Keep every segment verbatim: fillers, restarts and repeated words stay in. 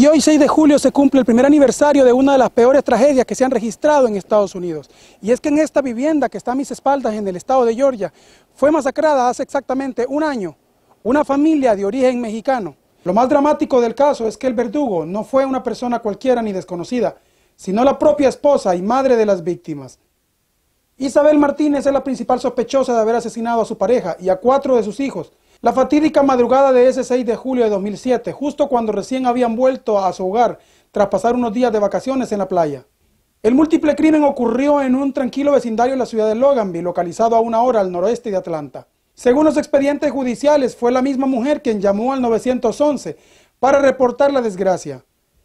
Y hoy, seis de julio, se cumple el primer aniversario de una de las peores tragedias que se han registrado en Estados Unidos. Y es que en esta vivienda que está a mis espaldas en el estado de Georgia, fue masacrada hace exactamente un año una familia de origen mexicano. Lo más dramático del caso es que el verdugo no fue una persona cualquiera ni desconocida, sino la propia esposa y madre de las víctimas. Isabel Martínez es la principal sospechosa de haber asesinado a su pareja y a cuatro de sus hijos. La fatídica madrugada de ese seis de julio de dos mil siete, justo cuando recién habían vuelto a su hogar tras pasar unos días de vacaciones en la playa. El múltiple crimen ocurrió en un tranquilo vecindario en la ciudad de Loganville, localizado a una hora al noroeste de Atlanta. Según los expedientes judiciales, fue la misma mujer quien llamó al nueve once para reportar la desgracia.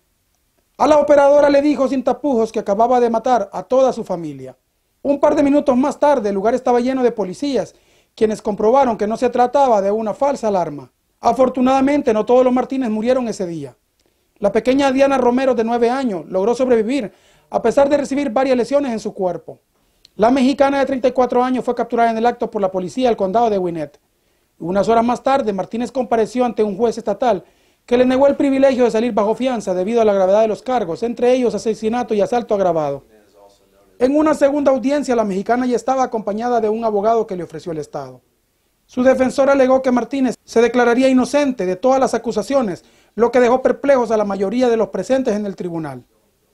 A la operadora le dijo sin tapujos que acababa de matar a toda su familia. Un par de minutos más tarde, el lugar estaba lleno de policías, quienes comprobaron que no se trataba de una falsa alarma. Afortunadamente, no todos los Martínez murieron ese día. La pequeña Diana Romero, de nueve años, logró sobrevivir, a pesar de recibir varias lesiones en su cuerpo. La mexicana de treinta y cuatro años fue capturada en el acto por la policía del condado de Gwinnett. Unas horas más tarde, Martínez compareció ante un juez estatal que le negó el privilegio de salir bajo fianza debido a la gravedad de los cargos, entre ellos asesinato y asalto agravado. En una segunda audiencia, la mexicana ya estaba acompañada de un abogado que le ofreció el Estado. Su defensor alegó que Martínez se declararía inocente de todas las acusaciones, lo que dejó perplejos a la mayoría de los presentes en el tribunal.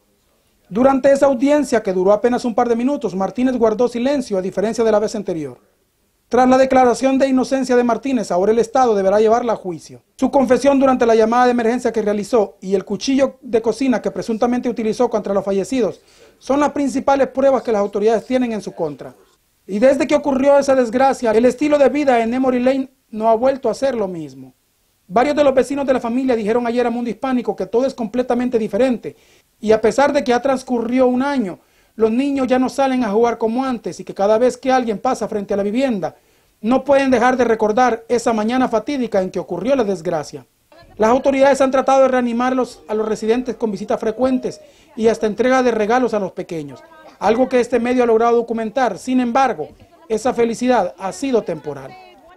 Durante esa audiencia, que duró apenas un par de minutos, Martínez guardó silencio, a diferencia de la vez anterior. Tras la declaración de inocencia de Martínez, ahora el Estado deberá llevarla a juicio. Su confesión durante la llamada de emergencia que realizó y el cuchillo de cocina que presuntamente utilizó contra los fallecidos son las principales pruebas que las autoridades tienen en su contra. Y desde que ocurrió esa desgracia, el estilo de vida en Emory Lane no ha vuelto a ser lo mismo. Varios de los vecinos de la familia dijeron ayer a Mundo Hispánico que todo es completamente diferente, y a pesar de que ha transcurrido un año, los niños ya no salen a jugar como antes y que cada vez que alguien pasa frente a la vivienda, no pueden dejar de recordar esa mañana fatídica en que ocurrió la desgracia. Las autoridades han tratado de reanimarlos a los residentes con visitas frecuentes y hasta entrega de regalos a los pequeños, algo que este medio ha logrado documentar. Sin embargo, esa felicidad ha sido temporal.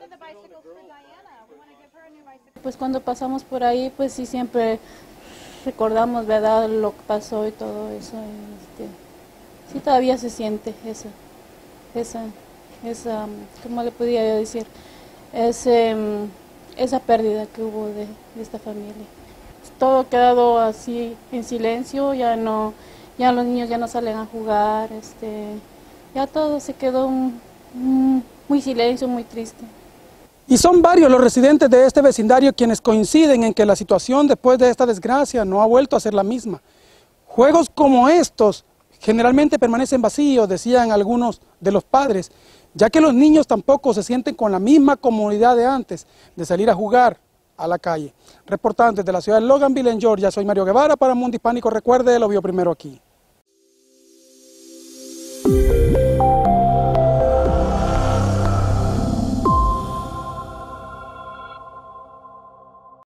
Pues cuando pasamos por ahí, pues sí, siempre recordamos, ¿verdad?, lo que pasó y todo eso. Este, sí, todavía se siente esa, esa, esa, ¿cómo le podía yo decir? Ese, esa pérdida que hubo de, de esta familia. Todo ha quedado así en silencio, ya no, ya los niños ya no salen a jugar, este, ya todo se quedó un, un, muy silencio, muy triste. Y son varios los residentes de este vecindario quienes coinciden en que la situación después de esta desgracia no ha vuelto a ser la misma. Juegos como estos generalmente permanecen vacíos, decían algunos de los padres, ya que los niños tampoco se sienten con la misma comodidad de antes de salir a jugar a la calle. Reportando desde la ciudad de Loganville, en Georgia, soy Mario Guevara para Mundo Hispánico. Recuerde, lo vio primero aquí.